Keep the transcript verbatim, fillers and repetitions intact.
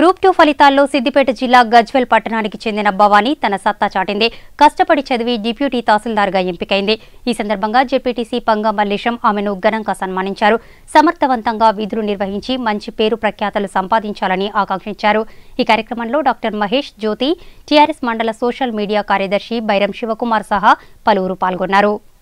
Group two ఫలితాల్లో సిద్దిపేట జిల్లా గజ్వేల్ పట్టణానికి చెందిన భవానీ తన సత్తా చాటింది. కష్టపడి చదివి డిప్యూటీ తహసీల్దార్గా ఎంపికైంది. ఈ సందర్భంగా జెడ్పీటీసీ పంగా మల్లేశం ఆమెను ఘనంగా సన్మానించారు. సమర్థవంతంగా విధులు నిర్వహించి మంచి పేరు ప్రఖ్యాతలు సంపాదించాలని ఆకాంక్షించారు. ఈ కార్యక్రమంలో డాక్టర్ మహేష్, జ్యోతి, టీఆర్ఎస్ మండల సోషల్ మీడియా కార్యదర్శి బైరం శివకుమార్ సహా పలువురు పాల్గొన్నారు.